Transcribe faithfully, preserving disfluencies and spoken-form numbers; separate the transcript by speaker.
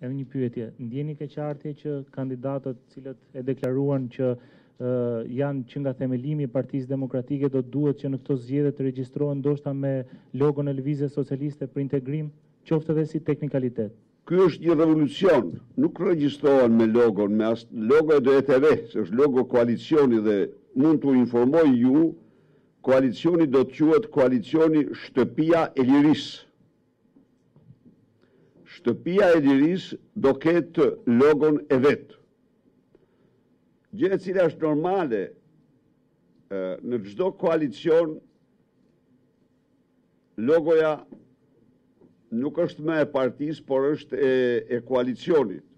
Speaker 1: Kam një pyetje. Ndjeni keqardhje që kandidatët cilët e deklaruan që uh, janë që nga themelimi i Partisë Demokratike do duhet që në këto zgjedhje të regjistrohen ndoshta me logon e Lëvizjes Socialiste për integrim, qoftë edhe si teknikalitet?
Speaker 2: Ky është një revolucion, nuk regjistrohen me logon, me as logo e do E T V, se është logo koalicioni dhe mund t'u informoj ju, koalicioni do të quhet koalicioni Shtëpia e Lirisë. Shtëpia e Lirisë do ketë logon e vetë. Gjë e cila është normale në çdo koalicion, logoja nuk është më e partisë, por është e, e koalicionit.